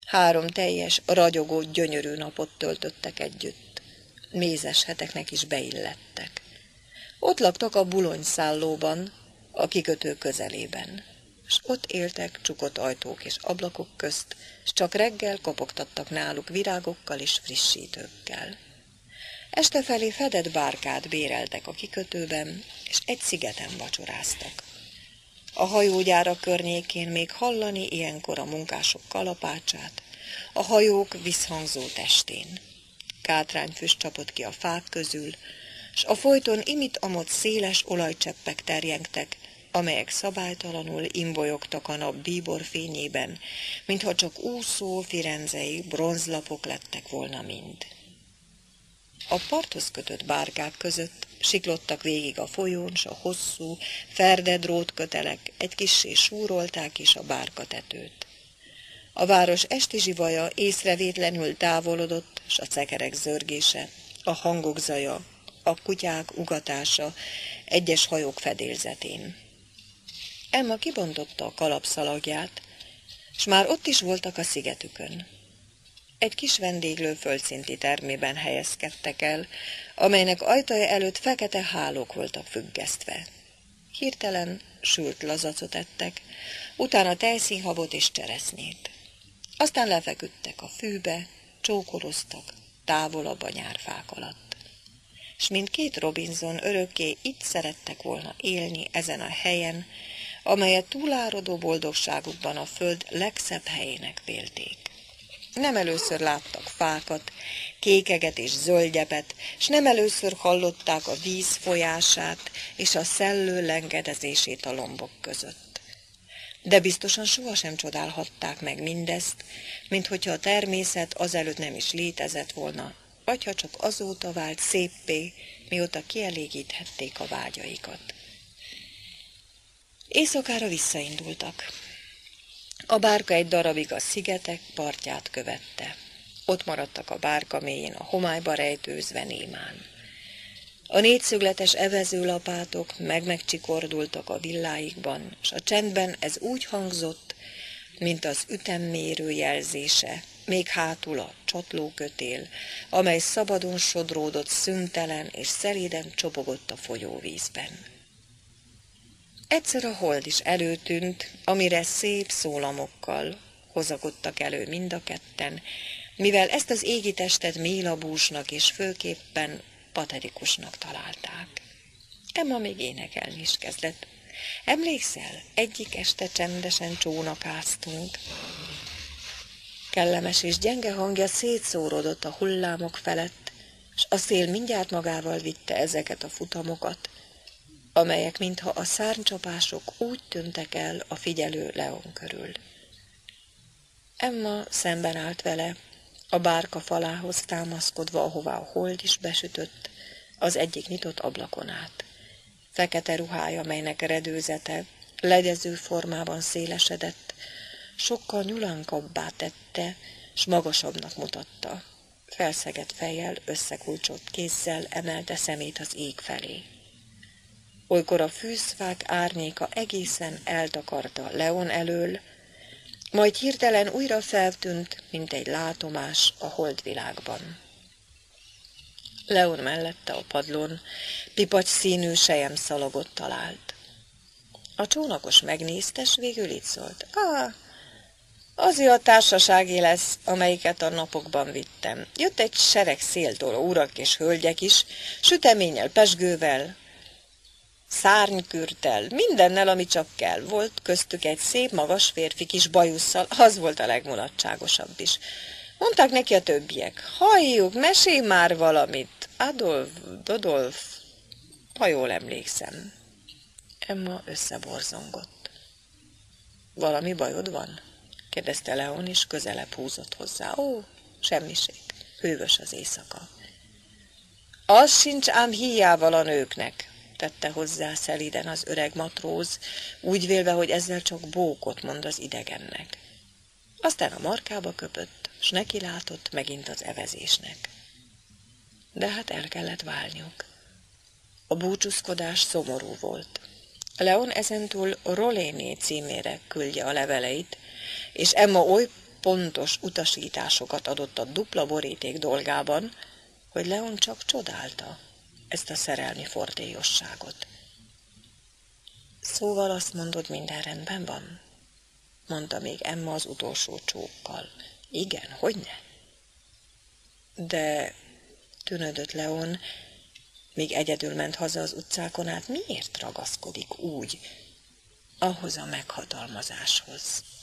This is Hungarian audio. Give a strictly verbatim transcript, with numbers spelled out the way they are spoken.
Három teljes, ragyogó, gyönyörű napot töltöttek együtt. Mézes heteknek is beillettek. Ott laktak a bulonyszállóban, a kikötő közelében, s ott éltek csukott ajtók és ablakok közt, s csak reggel kopogtattak náluk virágokkal és frissítőkkel. Este felé fedett bárkát béreltek a kikötőben, és egy szigeten vacsoráztak. A hajógyára környékén még hallani ilyenkor a munkások kalapácsát, a hajók visszhangzó testén. Kátrányfüst csapott ki a fák közül, s a folyton imit-amott széles olajcseppek terjengtek, amelyek szabálytalanul imbolyogtak a nap bíbor fényében, mintha csak úszó firenzei bronzlapok lettek volna mind. A parthoz kötött bárkák között siklottak végig a folyón, s a hosszú, ferde drótkötelek egy kissé súrolták is a bárkatetőt. A város esti zsivaja észrevétlenül távolodott, s a cekerek zörgése, a hangok zaja, a kutyák ugatása egyes hajók fedélzetén. Emma kibontotta a kalapszalagját, s már ott is voltak a szigetükön. Egy kis vendéglő földszinti termében helyezkedtek el, amelynek ajtaja előtt fekete hálók voltak függesztve. Hirtelen sült lazacot ettek, utána tejszínhabot és cseresznyét. Aztán lefeküdtek a fűbe, csókoloztak, távolabb a nyárfák alatt. S mint két Robinson örökké itt szerettek volna élni ezen a helyen, amelyet túláradó boldogságukban a föld legszebb helyének vélték. Nem először láttak fákat, kékeget és zöldgyepet, s nem először hallották a víz folyását és a szellő lengedezését a lombok között. De biztosan sohasem csodálhatták meg mindezt, mint hogyha a természet azelőtt nem is létezett volna, vagy ha csak azóta vált széppé, mióta kielégíthették a vágyaikat. Éjszakára visszaindultak. A bárka egy darabig a szigetek partját követte. Ott maradtak a bárka mélyén a homályba rejtőzve némán. A négyszögletes evezőlapátok meg-megcsikordultak a villáikban, s a csendben ez úgy hangzott, mint az ütemmérő jelzése, még hátul a csatlókötél, amely szabadon sodródott szüntelen és szelíden csobogott a folyóvízben. Egyszer a hold is előtűnt, amire szép szólamokkal hozakodtak elő mind a ketten, mivel ezt az égi testet mélabúsnak és főképpen patetikusnak találták. Emma még énekelni is kezdett. Emlékszel, egyik este csendesen csónakáztunk. Kellemes és gyenge hangja szétszórodott a hullámok felett, s a szél mindjárt magával vitte ezeket a futamokat, amelyek mintha a szárnycsapások úgy tűntek el a figyelő Leon körül. Emma szemben állt vele, a bárka falához támaszkodva, ahová a hold is besütött, az egyik nyitott ablakon át. Fekete ruhája, melynek redőzete legyező formában szélesedett, sokkal nyulankabbá tette, s magasabbnak mutatta. Felszegett fejjel, összekulcsolt kézzel emelte szemét az ég felé. Olykor a fűzfák árnyéka egészen eltakarta Leon elől, majd hirtelen újra feltűnt, mint egy látomás a holdvilágban. Leon mellette a padlón pipacs színű selyemszalagot talált. A csónakos megnézte, s végül így szólt: Á, az a társaságé lesz, amelyiket a napokban vittem. Jött egy sereg széltól urak és hölgyek is, süteménnyel, pezsgővel, szárnykürttel, mindennel, ami csak kell. Volt köztük egy szép, magas férfi kis bajusszal, az volt a legmulatságosabb is. Mondták neki a többiek: halljuk, mesélj már valamit. Adolf, Dodolf, ha jól emlékszem. Emma összeborzongott. Valami bajod van? Kérdezte Leon, és közelebb húzott hozzá. Ó, semmiség, hűvös az éjszaka. Az sincs ám híjával a nőknek, tette hozzá szelíden az öreg matróz, úgy vélve, hogy ezzel csak bókot mond az idegennek. Aztán a markába köpött, s neki látott megint az evezésnek. De hát el kellett válniuk. A búcsúzkodás szomorú volt. Leon ezentúl Roléné címére küldje a leveleit, és Emma oly pontos utasításokat adott a dupla boríték dolgában, hogy Leon csak csodálta ezt a szerelmi fordélyosságot. Szóval azt mondod, minden rendben van? Mondta még Emma az utolsó csókkal. Igen, hogyne? De tűnödött Leon, míg egyedül ment haza az utcákon át, miért ragaszkodik úgy ahhoz a meghatalmazáshoz?